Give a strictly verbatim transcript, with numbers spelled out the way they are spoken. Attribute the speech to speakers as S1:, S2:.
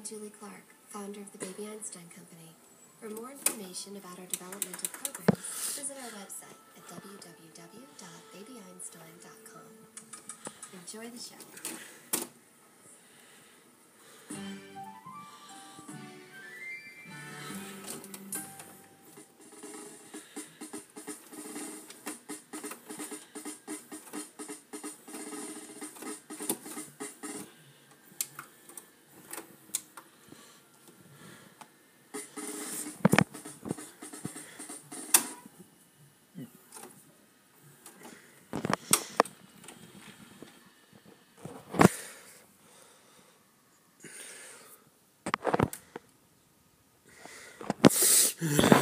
S1: Julie Clark, founder of the Baby Einstein Company. For more information about our developmental programs, visit our website at w w w dot baby einstein dot com. Enjoy the show.
S2: Yeah.